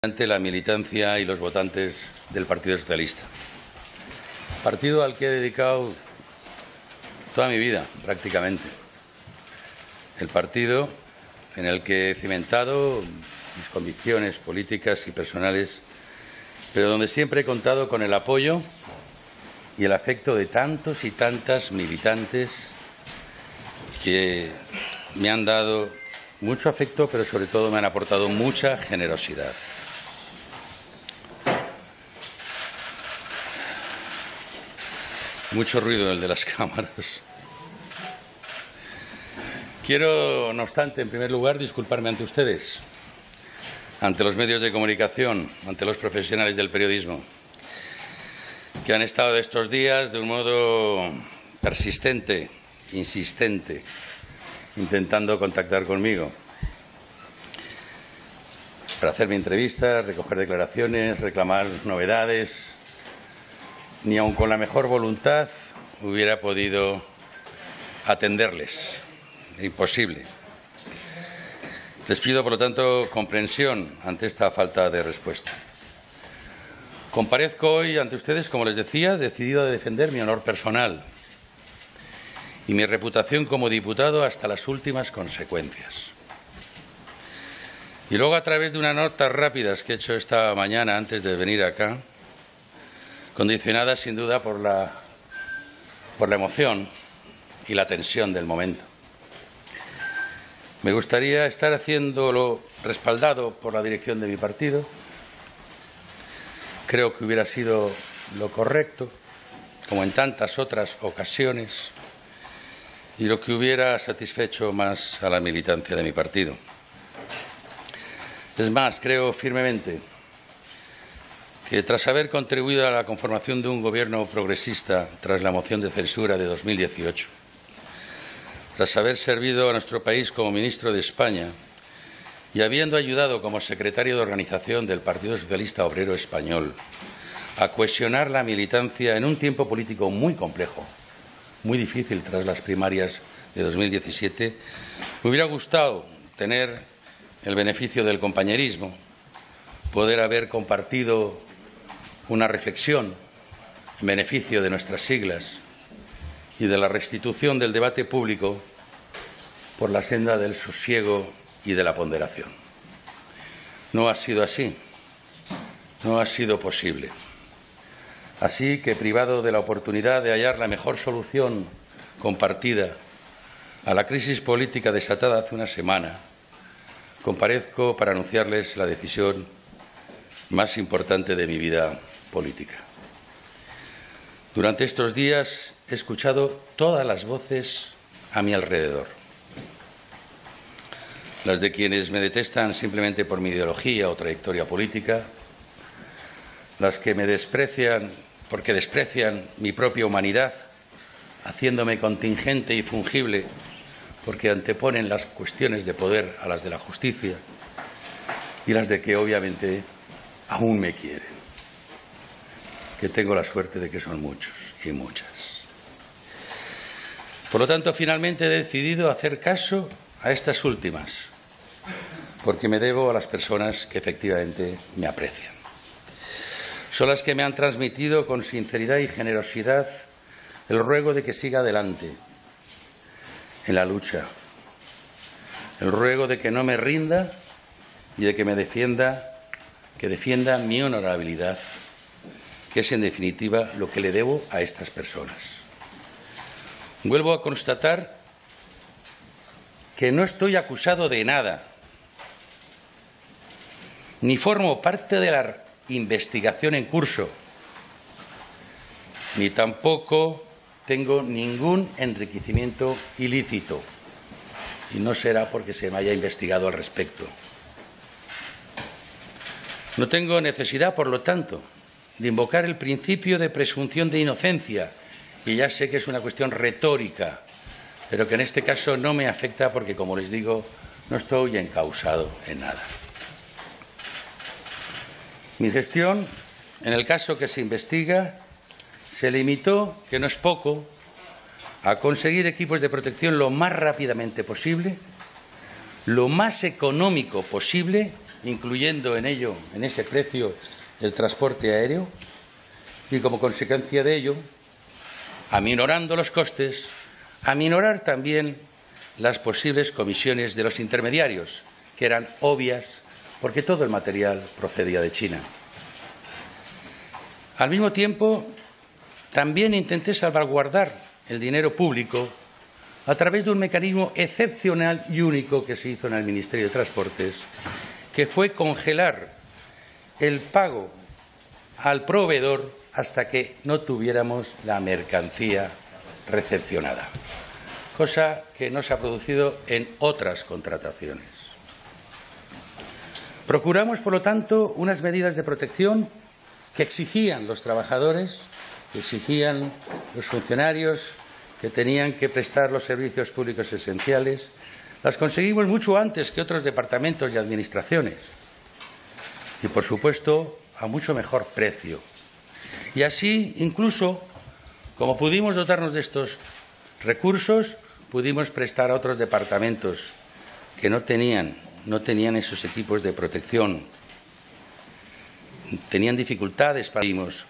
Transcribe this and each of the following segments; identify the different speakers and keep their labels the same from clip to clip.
Speaker 1: Ante la militancia y los votantes del Partido Socialista, partido al que he dedicado toda mi vida prácticamente, el partido en el que he cimentado mis convicciones políticas y personales, pero donde siempre he contado con el apoyo y el afecto de tantos y tantas militantes que me han dado mucho afecto, pero sobre todo me han aportado mucha generosidad. Mucho ruido el de las cámaras. Quiero, no obstante, en primer lugar, disculparme ante ustedes, ante los medios de comunicación, ante los profesionales del periodismo, que han estado estos días de un modo persistente, insistente, intentando contactar conmigo para hacerme entrevistas, recoger declaraciones, reclamar novedades. Ni aun con la mejor voluntad hubiera podido atenderles. Imposible. Les pido, por lo tanto, comprensión ante esta falta de respuesta. Comparezco hoy ante ustedes, como les decía, decidido a defender mi honor personal y mi reputación como diputado hasta las últimas consecuencias. Y luego, a través de unas notas rápidas que he hecho esta mañana antes de venir acá, condicionada sin duda por la emoción y la tensión del momento. Me gustaría estar haciéndolo respaldado por la dirección de mi partido. Creo que hubiera sido lo correcto, como en tantas otras ocasiones, y lo que hubiera satisfecho más a la militancia de mi partido. Es más, creo firmemente que tras haber contribuido a la conformación de un gobierno progresista tras la moción de censura de 2018, tras haber servido a nuestro país como ministro de España y habiendo ayudado como secretario de organización del Partido Socialista Obrero Español a cohesionar la militancia en un tiempo político muy complejo, muy difícil tras las primarias de 2017, me hubiera gustado tener el beneficio del compañerismo, poder haber compartido una reflexión en beneficio de nuestras siglas y de la restitución del debate público por la senda del sosiego y de la ponderación. No ha sido así, no ha sido posible. Así que, privado de la oportunidad de hallar la mejor solución compartida a la crisis política desatada hace una semana, comparezco para anunciarles la decisión más importante de mi vida política. Durante estos días he escuchado todas las voces a mi alrededor. Las de quienes me detestan simplemente por mi ideología o trayectoria política, las que me desprecian porque desprecian mi propia humanidad, haciéndome contingente y fungible porque anteponen las cuestiones de poder a las de la justicia, y las de que obviamente aún me quieren, que tengo la suerte de que son muchos y muchas. Por lo tanto, finalmente he decidido hacer caso a estas últimas, porque me debo a las personas que efectivamente me aprecian. Son las que me han transmitido con sinceridad y generosidad el ruego de que siga adelante en la lucha, el ruego de que no me rinda y de que me defienda, que defienda mi honorabilidad, que es en definitiva lo que le debo a estas personas. Vuelvo a constatar que no estoy acusado de nada, ni formo parte de la investigación en curso, ni tampoco tengo ningún enriquecimiento ilícito, y no será porque se me haya investigado al respecto. No tengo necesidad, por lo tanto, de invocar el principio de presunción de inocencia, y ya sé que es una cuestión retórica, pero que en este caso no me afecta porque, como les digo, no estoy encausado en nada. Mi gestión, en el caso que se investiga, se limitó, que no es poco, a conseguir equipos de protección lo más rápidamente posible, lo más económico posible incluyendo en ello, en ese precio, el transporte aéreo, y como consecuencia de ello, aminorando los costes, aminorar también las posibles comisiones de los intermediarios, que eran obvias porque todo el material procedía de China. Al mismo tiempo, también intenté salvaguardar el dinero público a través de un mecanismo excepcional y único que se hizo en el Ministerio de Transportes, que fue congelar el pago al proveedor hasta que no tuviéramos la mercancía recepcionada, cosa que no se ha producido en otras contrataciones. Procuramos, por lo tanto, unas medidas de protección que exigían los trabajadores, que exigían los funcionarios, que tenían que prestar los servicios públicos esenciales. Las conseguimos mucho antes que otros departamentos y administraciones y, por supuesto, a mucho mejor precio. Y así, incluso, como pudimos dotarnos de estos recursos, pudimos prestar a otros departamentos que no tenían esos equipos de protección, tenían dificultades para irnos.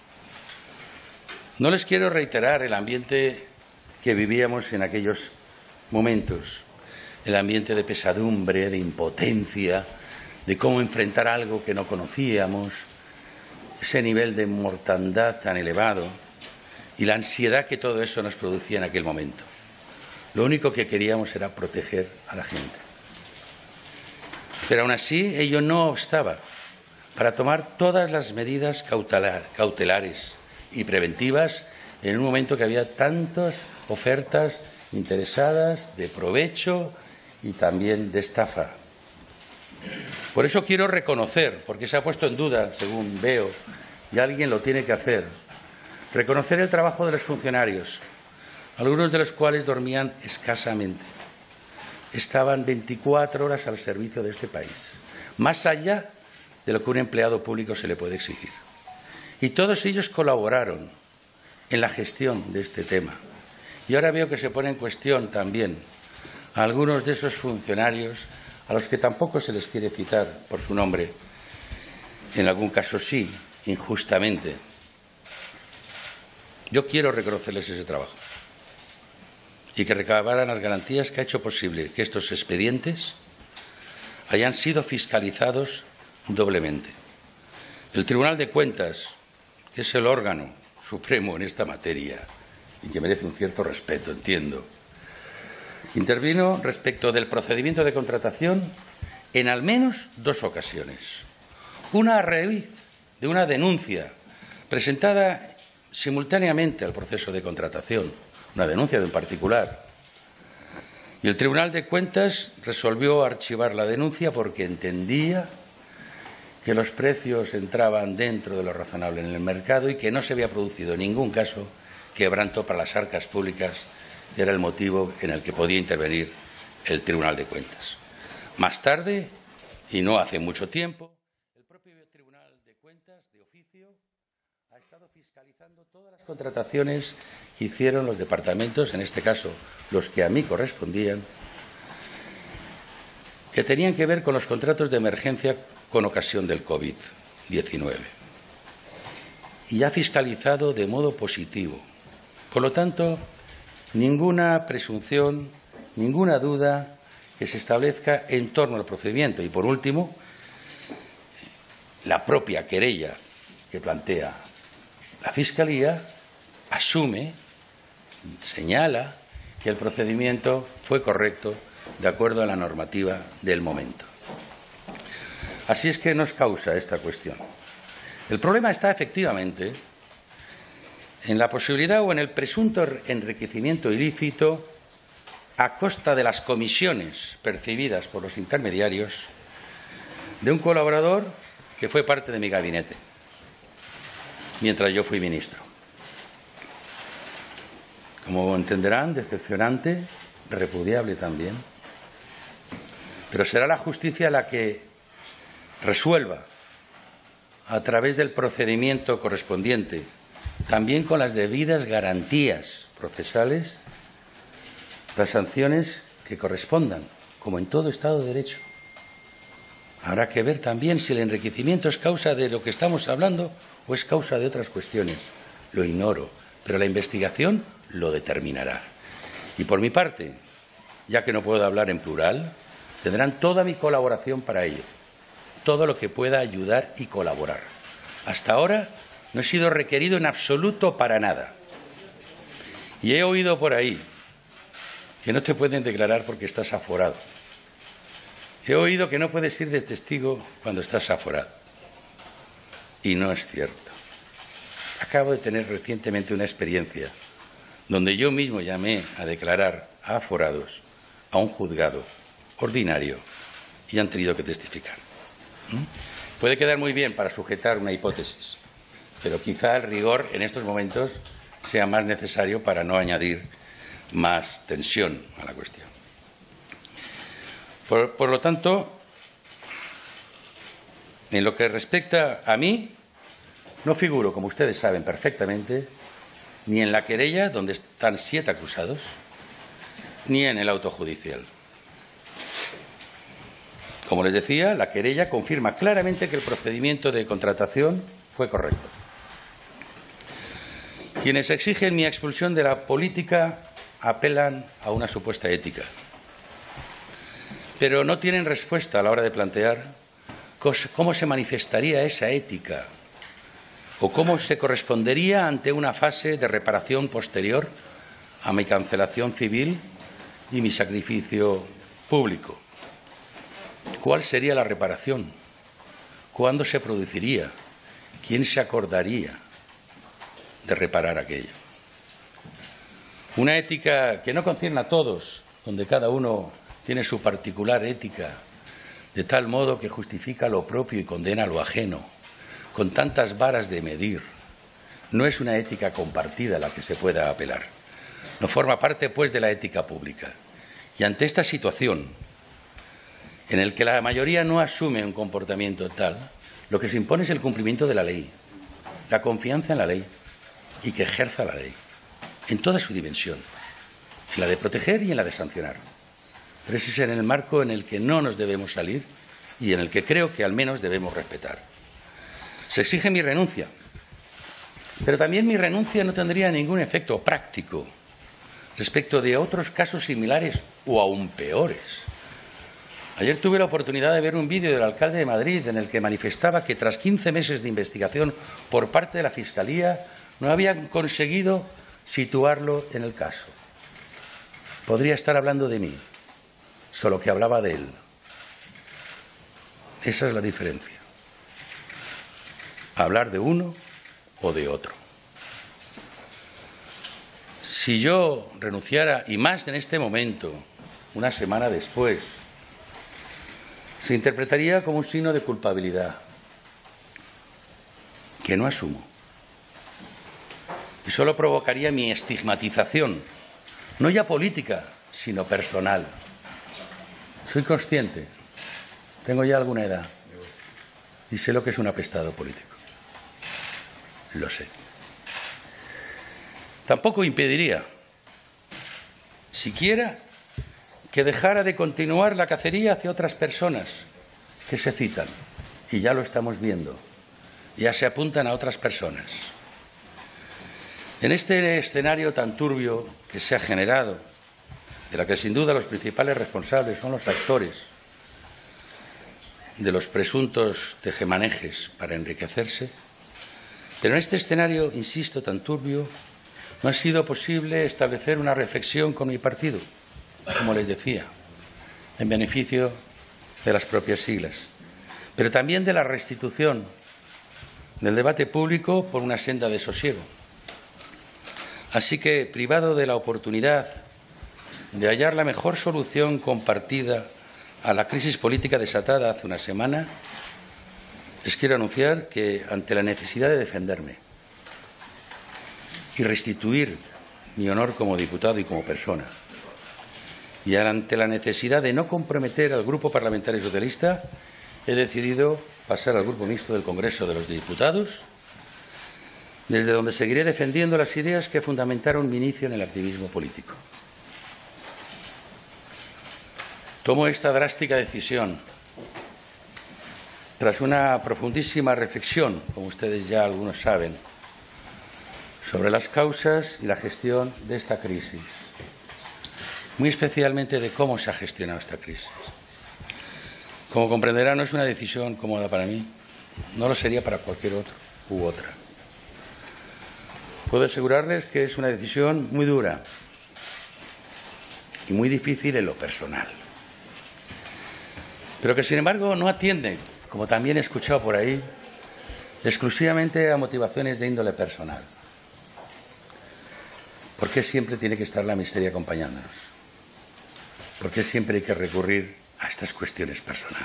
Speaker 1: No les quiero reiterar el ambiente que vivíamos en aquellos momentos, el ambiente de pesadumbre, de impotencia, de cómo enfrentar algo que no conocíamos, ese nivel de mortandad tan elevado y la ansiedad que todo eso nos producía en aquel momento. Lo único que queríamos era proteger a la gente. Pero aún así, ello no obstaba para tomar todas las medidas cautelares y preventivas en un momento que había tantas ofertas interesadas de provecho y también de estafa. Por eso quiero reconocer, porque se ha puesto en duda, según veo, y alguien lo tiene que hacer, reconocer el trabajo de los funcionarios, algunos de los cuales dormían escasamente. Estaban 24 horas al servicio de este país, más allá de lo que un empleado público se le puede exigir. Y todos ellos colaboraron en la gestión de este tema. Y ahora veo que se pone en cuestión también a algunos de esos funcionarios a los que tampoco se les quiere citar por su nombre, en algún caso sí, injustamente. Yo quiero reconocerles ese trabajo y que recabaran las garantías que ha hecho posible que estos expedientes hayan sido fiscalizados doblemente. El Tribunal de Cuentas, que es el órgano supremo en esta materia y que merece un cierto respeto, entiendo, intervino respecto del procedimiento de contratación en al menos 2 ocasiones. Una a raíz de una denuncia presentada simultáneamente al proceso de contratación, una denuncia de un particular. Y el Tribunal de Cuentas resolvió archivar la denuncia porque entendía que los precios entraban dentro de lo razonable en el mercado y que no se había producido en ningún caso quebranto para las arcas públicas. Era el motivo en el que podía intervenir el Tribunal de Cuentas. Más tarde, y no hace mucho tiempo, el propio Tribunal de Cuentas, de oficio, ha estado fiscalizando todas las contrataciones que hicieron los departamentos, en este caso los que a mí correspondían, que tenían que ver con los contratos de emergencia con ocasión del COVID-19. Y ha fiscalizado de modo positivo. Por lo tanto, ninguna presunción, ninguna duda que se establezca en torno al procedimiento. Y, por último, la propia querella que plantea la Fiscalía asume, señala que el procedimiento fue correcto de acuerdo a la normativa del momento. Así es que nos causa esta cuestión. El problema está, efectivamente, en la posibilidad o en el presunto enriquecimiento ilícito a costa de las comisiones percibidas por los intermediarios de un colaborador que fue parte de mi gabinete mientras yo fui ministro. Como entenderán, decepcionante, repudiable también, pero será la justicia la que resuelva a través del procedimiento correspondiente, también con las debidas garantías procesales, las sanciones que correspondan, como en todo Estado de Derecho. Habrá que ver también si el enriquecimiento es causa de lo que estamos hablando o es causa de otras cuestiones. Lo ignoro, pero la investigación lo determinará. Y por mi parte, ya que no puedo hablar en plural, tendrán toda mi colaboración para ello, todo lo que pueda ayudar y colaborar. Hasta ahora no he sido requerido en absoluto para nada. Y he oído por ahí que no te pueden declarar porque estás aforado. He oído que no puedes ir de testigo cuando estás aforado. Y no es cierto. Acabo de tener recientemente una experiencia donde yo mismo llamé a declarar a aforados a un juzgado ordinario y han tenido que testificar. Puede quedar muy bien para sujetar una hipótesis, pero quizá el rigor en estos momentos sea más necesario para no añadir más tensión a la cuestión. Por lo tanto, en lo que respecta a mí, no figuro, como ustedes saben perfectamente, ni en la querella, donde están 7 acusados, ni en el auto judicial. Como les decía, la querella confirma claramente que el procedimiento de contratación fue correcto. Quienes exigen mi expulsión de la política apelan a una supuesta ética, pero no tienen respuesta a la hora de plantear cómo se manifestaría esa ética o cómo se correspondería ante una fase de reparación posterior a mi cancelación civil y mi sacrificio público. ¿Cuál sería la reparación? ¿Cuándo se produciría? ¿Quién se acordaría de reparar aquello? Una ética que no concierne a todos, donde cada uno tiene su particular ética, de tal modo que justifica lo propio y condena lo ajeno, con tantas varas de medir, no es una ética compartida a la que se pueda apelar. No forma parte, pues, de la ética pública. Y ante esta situación, en el que la mayoría no asume un comportamiento tal, lo que se impone es el cumplimiento de la ley, la confianza en la ley y que ejerza la ley, en toda su dimensión, en la de proteger y en la de sancionar. Pero ese es en el marco en el que no nos debemos salir y en el que creo que al menos debemos respetar. Se exige mi renuncia, pero también mi renuncia no tendría ningún efecto práctico respecto de otros casos similares o aún peores. Ayer tuve la oportunidad de ver un vídeo del alcalde de Madrid en el que manifestaba que tras 15 meses de investigación por parte de la Fiscalía no habían conseguido situarlo en el caso. Podría estar hablando de mí, solo que hablaba de él. Esa es la diferencia. Hablar de uno o de otro. Si yo renunciara, y más en este momento, una semana después, se interpretaría como un signo de culpabilidad que no asumo. Y solo provocaría mi estigmatización, no ya política, sino personal. Soy consciente, tengo ya alguna edad y sé lo que es un apestado político. Lo sé. Tampoco impediría, siquiera, que dejara de continuar la cacería hacia otras personas que se citan. Y ya lo estamos viendo. Ya se apuntan a otras personas. En este escenario tan turbio que se ha generado, de la que sin duda los principales responsables son los actores de los presuntos tejemanejes para enriquecerse, pero en este escenario, insisto, tan turbio, no ha sido posible establecer una reflexión con mi partido, como les decía, en beneficio de las propias siglas, pero también de la restitución del debate público por una senda de sosiego. Así que, privado de la oportunidad de hallar la mejor solución compartida a la crisis política desatada hace una semana, les quiero anunciar que, ante la necesidad de defenderme y restituir mi honor como diputado y como persona, y ante la necesidad de no comprometer al Grupo Parlamentario Socialista, he decidido pasar al Grupo Mixto del Congreso de los Diputados, desde donde seguiré defendiendo las ideas que fundamentaron mi inicio en el activismo político. Tomo esta drástica decisión Tras una profundísima reflexión, como ustedes ya algunos saben, sobre las causas y la gestión de esta crisis, muy especialmente de cómo se ha gestionado esta crisis. Como comprenderán, no es una decisión cómoda para mí, no lo sería para cualquier otro u otra. Puedo asegurarles que es una decisión muy dura y muy difícil en lo personal, pero que, sin embargo, no atiende, como también he escuchado por ahí, exclusivamente a motivaciones de índole personal. ¿Por qué siempre tiene que estar la miseria acompañándonos? ¿Por qué siempre hay que recurrir a estas cuestiones personales?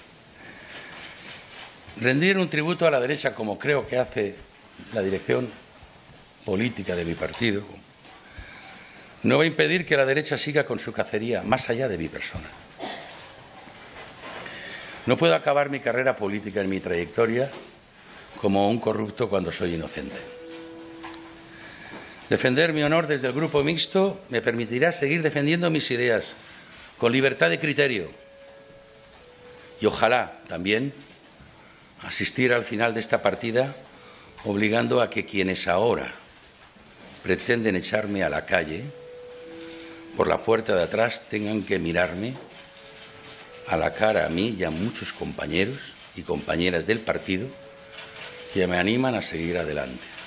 Speaker 1: Rendir un tributo a la derecha, como creo que hace la dirección política de mi partido, no va a impedir que la derecha siga con su cacería más allá de mi persona. No puedo acabar mi carrera política en mi trayectoria como un corrupto cuando soy inocente. Defender mi honor desde el Grupo Mixto me permitirá seguir defendiendo mis ideas con libertad de criterio y ojalá también asistir al final de esta partida obligando a que quienes ahora pretenden echarme a la calle por la puerta de atrás tengan que mirarme a la cara a mí y a muchos compañeros y compañeras del partido que me animan a seguir adelante.